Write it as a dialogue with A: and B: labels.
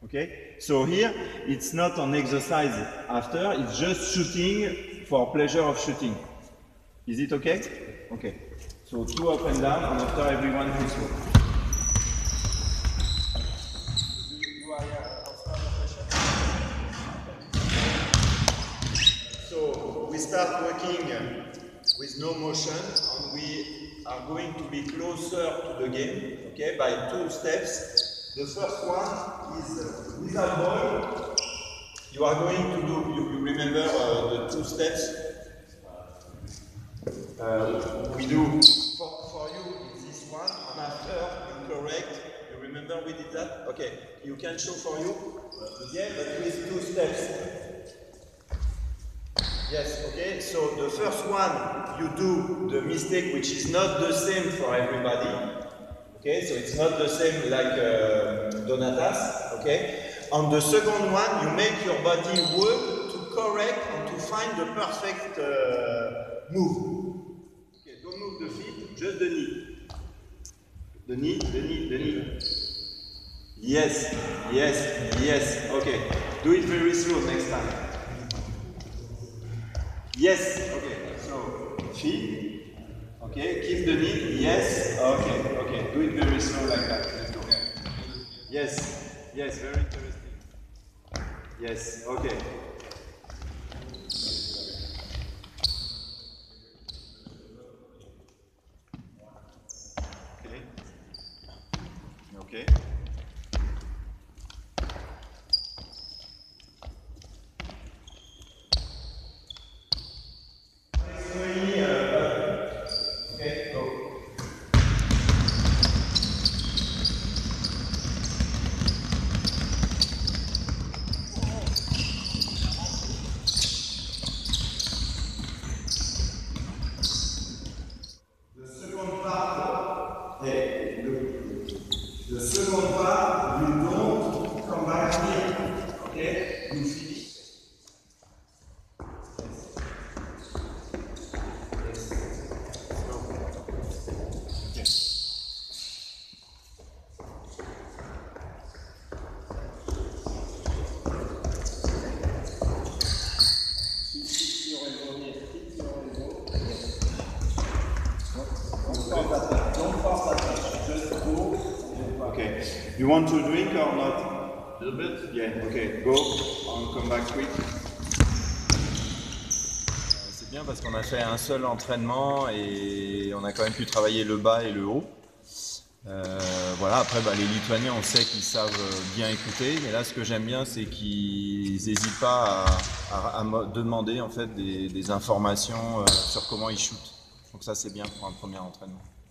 A: Okay, so here it's not an exercise after, it's just shooting for pleasure of shooting. Is it okay? Okay. So 2 up and down, and after everyone free throw. So we start working with no motion, and we are going to be closer to the game, okay, by 2 steps. The first one is without ball. You are going to do, you remember the 2 steps we do for you is this one, and after you correct. You remember we did that? Okay, you can show for you? Yeah, but with 2 steps. Yes, okay, so the first one you do the mistake which is not the same for everybody. Okay, so it's not the same like Donatas, okay? On the second one, you make your body work to correct and to find the perfect move. Okay, don't move the feet, just the knee. The knee, the knee, the knee. Yes, yes, yes, okay. Do it very slow next time. Yes, okay, so feet. Okay, keep the knee, yes, okay, okay, do it very slow like that, let's go. Yes, yes, very interesting. Yes, okay. Okay. Okay. The second part, you don't come back here, okay? You finish. Yes. Yes. Let's go. Okay. Fix your elbow here. Fix your elbow. Yes. Don't force that touch. Just go. Okay. You want to drink or not? A little bit? Yeah, okay. Go and come back quick.
B: C'est bien parce qu'on a fait un seul entraînement et on a quand même pu travailler le bas et le haut. Voilà, après les Lituaniens, on sait qu'ils savent bien écouter. Et là, ce que j'aime bien, c'est qu'ils n'hésitent pas à me demander en fait des informations sur comment ils shootent. Donc ça, c'est bien pour un premier entraînement.